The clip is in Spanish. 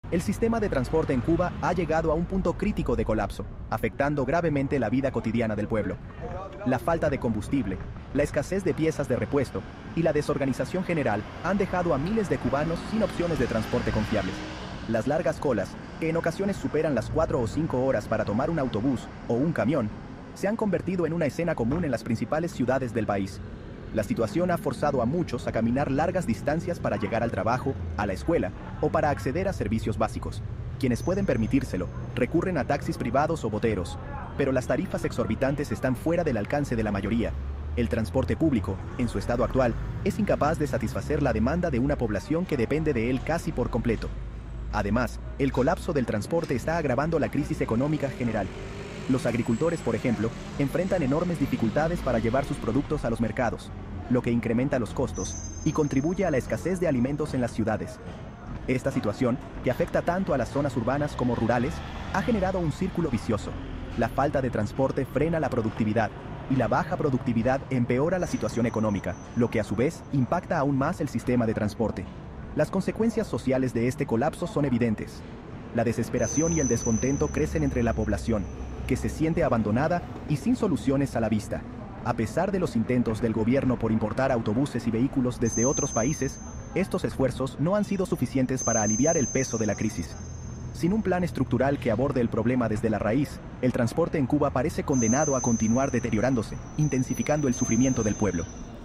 El sistema de transporte en Cuba ha llegado a un punto crítico de colapso, afectando gravemente la vida cotidiana del pueblo. La falta de combustible, la escasez de piezas de repuesto y la desorganización general han dejado a miles de cubanos sin opciones de transporte confiables. Las largas colas, que en ocasiones superan las 4 o 5 horas para tomar un autobús o un camión, se han convertido en una escena común en las principales ciudades del país. La situación ha forzado a muchos a caminar largas distancias para llegar al trabajo, a la escuela o para acceder a servicios básicos. Quienes pueden permitírselo recurren a taxis privados o boteros, pero las tarifas exorbitantes están fuera del alcance de la mayoría. El transporte público, en su estado actual, es incapaz de satisfacer la demanda de una población que depende de él casi por completo. Además, el colapso del transporte está agravando la crisis económica general. Los agricultores, por ejemplo, enfrentan enormes dificultades para llevar sus productos a los mercados, lo que incrementa los costos y contribuye a la escasez de alimentos en las ciudades. Esta situación, que afecta tanto a las zonas urbanas como rurales, ha generado un círculo vicioso. La falta de transporte frena la productividad, y la baja productividad empeora la situación económica, lo que a su vez impacta aún más el sistema de transporte. Las consecuencias sociales de este colapso son evidentes. La desesperación y el descontento crecen entre la población, que se siente abandonada y sin soluciones a la vista. A pesar de los intentos del gobierno por importar autobuses y vehículos desde otros países, estos esfuerzos no han sido suficientes para aliviar el peso de la crisis. Sin un plan estructural que aborde el problema desde la raíz, el transporte en Cuba parece condenado a continuar deteriorándose, intensificando el sufrimiento del pueblo.